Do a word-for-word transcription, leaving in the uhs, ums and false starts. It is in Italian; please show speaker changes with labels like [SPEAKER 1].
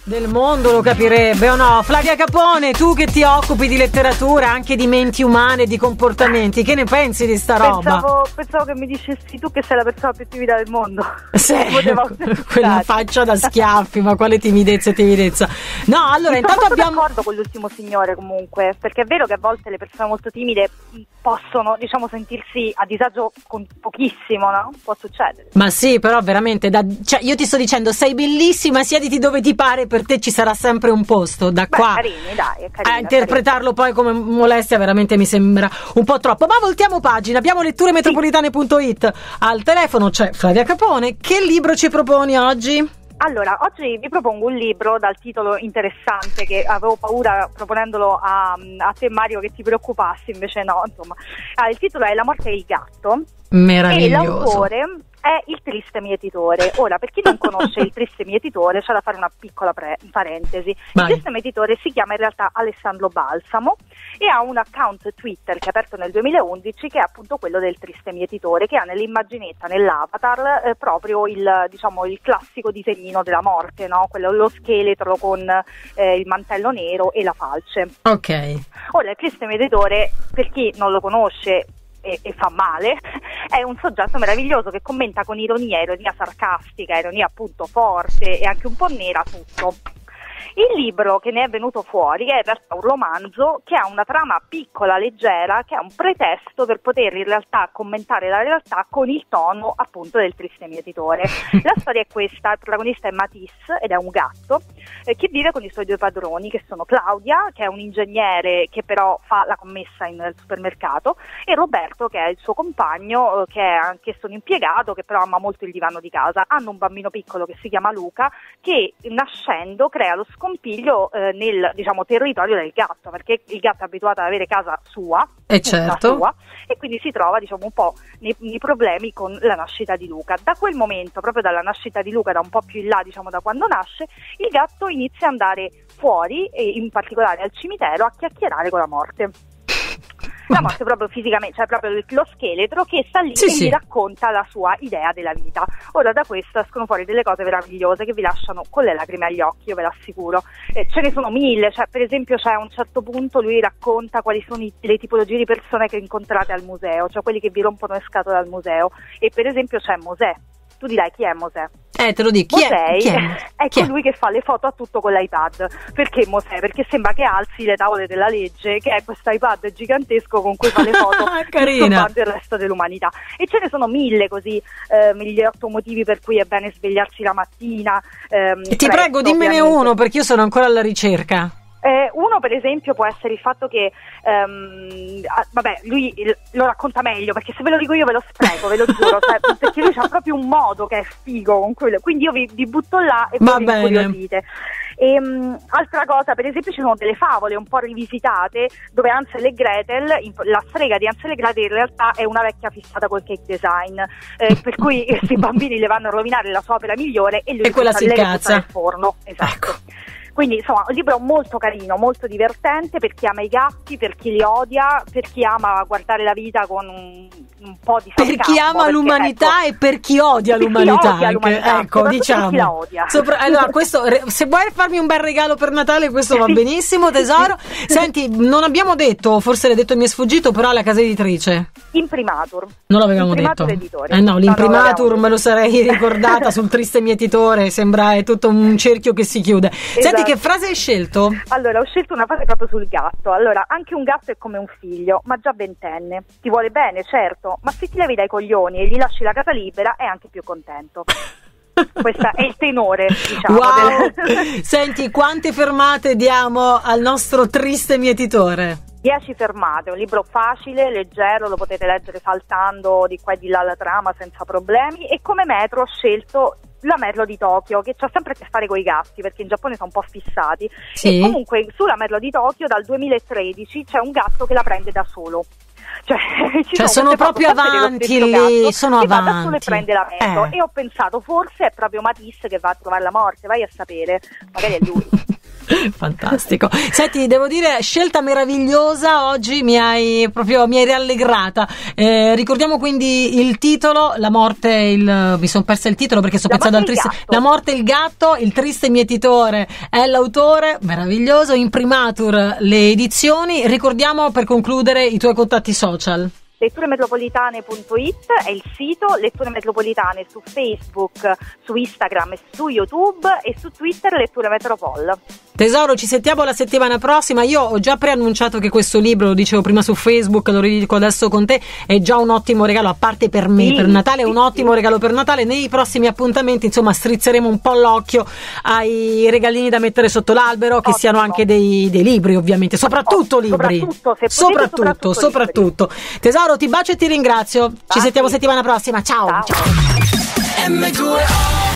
[SPEAKER 1] del mondo lo capirebbe, o no? Flavia Capone, tu che ti occupi di letteratura, anche di menti umane, di comportamenti, che ne pensi di sta roba?
[SPEAKER 2] Pensavo, pensavo che mi dicessi tu che sei la persona più timida del mondo.
[SPEAKER 1] Sì, quella faccia da schiaffi, ma quale timidezza e timidezza. No, allora
[SPEAKER 2] mi
[SPEAKER 1] intanto
[SPEAKER 2] sono
[SPEAKER 1] abbiamo...
[SPEAKER 2] d'accordo con l'ultimo signore comunque, perché è vero che a volte le persone molto timide possono, diciamo, sentirsi a disagio con pochissimo, no? Può succedere.
[SPEAKER 1] Ma sì, però veramente, da, cioè io ti sto dicendo, sei bellissima, siediti dove ti pare, per te ci sarà sempre un posto, da
[SPEAKER 2] Beh,
[SPEAKER 1] qua
[SPEAKER 2] carini, dai, è carino,
[SPEAKER 1] a interpretarlo poi come molestia veramente mi sembra un po' troppo. Ma voltiamo pagina, abbiamo letture metropolitane punto it, al telefono c'è Flavia Capone. Che libro ci proponi oggi?
[SPEAKER 2] Allora, oggi vi propongo un libro dal titolo interessante, che avevo paura proponendolo a, a te Mario che ti preoccupassi, invece no, insomma. Ah, il titolo è La morte del gatto.
[SPEAKER 1] Meraviglioso.
[SPEAKER 2] E l'autore è Il triste mietitore. Ora, per chi non conosce Il triste mietitore, c'è da fare una piccola pre- parentesi.
[SPEAKER 1] Vai.
[SPEAKER 2] Il triste mietitore si chiama in realtà Alessandro Balsamo e ha un account Twitter che è aperto nel duemilaundici, che è appunto quello del triste mietitore, che ha nell'immaginetta, nell'avatar, eh, proprio il, diciamo, il classico disegnino della morte, no? Quello, lo scheletro con eh, il mantello nero e la falce.
[SPEAKER 1] Ok.
[SPEAKER 2] Ora, il triste mietitore, per chi non lo conosce e, e fa male, è un soggetto meraviglioso che commenta con ironia, ironia sarcastica, ironia appunto forte e anche un po' nera tutto. Il libro che ne è venuto fuori è in realtà un romanzo che ha una trama piccola, leggera, che è un pretesto per poter in realtà commentare la realtà con il tono appunto del triste mietitore. La storia è questa: il protagonista è Matisse ed è un gatto eh, che vive con i suoi due padroni, che sono Claudia, che è un ingegnere che però fa la commessa in, nel supermercato, e Roberto, che è il suo compagno, eh, che è anch'esso un impiegato, che però ama molto il divano di casa. Hanno un bambino piccolo che si chiama Luca, che nascendo crea lo scompiglio eh, nel, diciamo, territorio del gatto, perché il gatto è abituato ad avere casa sua,
[SPEAKER 1] e certo,
[SPEAKER 2] sua, e quindi si trova, diciamo, un po' nei, nei problemi con la nascita di Luca. Da quel momento, proprio dalla nascita di Luca, da un po' più in là, diciamo da quando nasce, il gatto inizia ad andare fuori, e in particolare al cimitero, a chiacchierare con la morte. La morte proprio fisicamente, cioè proprio lo scheletro che sta lì, sì, e sì, gli racconta la sua idea della vita. Ora, da questo escono fuori delle cose meravigliose che vi lasciano con le lacrime agli occhi, io ve l'assicuro. Eh, ce ne sono mille, cioè per esempio c'è a un certo punto lui racconta quali sono i, le tipologie di persone che incontrate al museo, cioè quelli che vi rompono le scatole al museo, e per esempio c'è Mosè. Tu dirai: chi è Mosè?
[SPEAKER 1] Eh, te lo dico, chi
[SPEAKER 2] Mosè
[SPEAKER 1] è? Chi è?
[SPEAKER 2] è
[SPEAKER 1] chi
[SPEAKER 2] colui
[SPEAKER 1] è?
[SPEAKER 2] che fa le foto a tutto con l'iPad. Perché Mosè? Perché sembra che alzi le tavole della legge, che è questo iPad gigantesco con cui fa le foto disturbando il resto dell'umanità. E ce ne sono mille così, eh, mille otto motivi per cui è bene svegliarsi la mattina. Ehm,
[SPEAKER 1] e ti
[SPEAKER 2] presto,
[SPEAKER 1] prego, dimmene
[SPEAKER 2] ovviamente.
[SPEAKER 1] uno, perché io sono ancora alla ricerca.
[SPEAKER 2] Eh, uno per esempio può essere il fatto che um, ah, vabbè, lui lo racconta meglio, perché se ve lo dico io ve lo spreco, ve lo giuro, cioè, perché lui ha proprio un modo che è figo con quello, quindi io vi, vi butto là e voi vi incuriosite. E, um, altra cosa, per esempio ci sono delle favole un po' rivisitate, dove Hansel e Gretel, in, la strega di Hansel e Gretel in realtà è una vecchia fissata col cake design, eh, per cui questi bambini le vanno a rovinare la sua opera migliore e lui
[SPEAKER 1] e quella si incazza
[SPEAKER 2] nel forno. Esatto.
[SPEAKER 1] Ecco.
[SPEAKER 2] Quindi insomma un libro molto carino, molto divertente per chi ama i gatti, per chi li odia, per chi ama guardare la vita con un, un po' di sarcasmo.
[SPEAKER 1] Per chi ama perché, l'umanità, ecco, e per chi odia per l'umanità, chi odia l'umanità,
[SPEAKER 2] ecco,
[SPEAKER 1] diciamo.
[SPEAKER 2] Chi la odia.
[SPEAKER 1] Sopra, allora, questo, se vuoi farmi un bel regalo per Natale, questo va benissimo, tesoro. Senti, non abbiamo detto, forse l'hai detto mi è sfuggito, però la casa editrice.
[SPEAKER 2] Imprimatur.
[SPEAKER 1] Non l'avevamo
[SPEAKER 2] Imprimatur
[SPEAKER 1] detto.
[SPEAKER 2] Editore.
[SPEAKER 1] Eh no, l'Imprimatur
[SPEAKER 2] no,
[SPEAKER 1] me lo sarei ricordata sul triste mietitore, sembra è tutto un cerchio che si chiude. Esatto. Senti, che frase hai scelto?
[SPEAKER 2] Allora, ho scelto una frase proprio sul gatto. Allora, anche un gatto è come un figlio, ma già ventenne. Ti vuole bene, certo, ma se ti levi dai coglioni e gli lasci la casa libera è anche più contento. Questo è il tenore, diciamo.
[SPEAKER 1] Wow.
[SPEAKER 2] Del...
[SPEAKER 1] Senti, quante fermate diamo al nostro triste mietitore?
[SPEAKER 2] Dieci fermate, un libro facile, leggero, lo potete leggere saltando di qua e di là la trama senza problemi. E come metro ho scelto La Merlo di Tokyo, che c'ha sempre a che fare con i gatti, perché in Giappone sono un po' fissati.
[SPEAKER 1] Sì.
[SPEAKER 2] E comunque sulla Merlo di Tokyo dal duemilatredici c'è un gatto che la prende da solo. Cioè, ci
[SPEAKER 1] cioè sono, sono proprio avanti lì, sono avanti.
[SPEAKER 2] Va da solo e prende la Merlo.
[SPEAKER 1] Eh.
[SPEAKER 2] E ho pensato, forse è proprio Matisse che va a trovare la morte, vai a sapere, magari è lui.
[SPEAKER 1] Fantastico. Senti, devo dire, scelta meravigliosa oggi, mi hai proprio mi hai rallegrata. Eh, ricordiamo quindi il titolo, La morte, il mi sono persa il titolo perché sto
[SPEAKER 2] La
[SPEAKER 1] pensando al
[SPEAKER 2] morte e il
[SPEAKER 1] triste
[SPEAKER 2] gatto.
[SPEAKER 1] La morte e il gatto, il triste mietitore è l'autore, meraviglioso, Imprimatur le edizioni. Ricordiamo per concludere i tuoi contatti social.
[SPEAKER 2] letture metropolitane punto it è il sito, Letture Metropolitane su Facebook, su Instagram e su YouTube, e su Twitter Letture Metropol.
[SPEAKER 1] Tesoro, ci sentiamo la settimana prossima. Io ho già preannunciato che questo libro, lo dicevo prima su Facebook, lo ridico adesso con te, è già un ottimo regalo, a parte per me,
[SPEAKER 2] Sì,
[SPEAKER 1] per Natale, è
[SPEAKER 2] sì,
[SPEAKER 1] un ottimo
[SPEAKER 2] sì.
[SPEAKER 1] regalo per Natale. Nei prossimi appuntamenti, insomma, strizzeremo un po' l'occhio ai regalini da mettere sotto l'albero, che
[SPEAKER 2] Ottimo.
[SPEAKER 1] siano anche dei, dei libri, ovviamente, soprattutto
[SPEAKER 2] Oh,
[SPEAKER 1] libri.
[SPEAKER 2] soprattutto, se potete,
[SPEAKER 1] soprattutto,
[SPEAKER 2] soprattutto
[SPEAKER 1] soprattutto. Tesoro, ti bacio e ti ringrazio. Ci
[SPEAKER 2] Baci.
[SPEAKER 1] sentiamo settimana prossima. Ciao.
[SPEAKER 2] Ciao.
[SPEAKER 1] Ciao.
[SPEAKER 3] M due O